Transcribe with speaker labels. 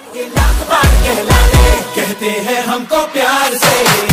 Speaker 1: ये लाख बार कहला ले, कहते हैं हमको प्यार से।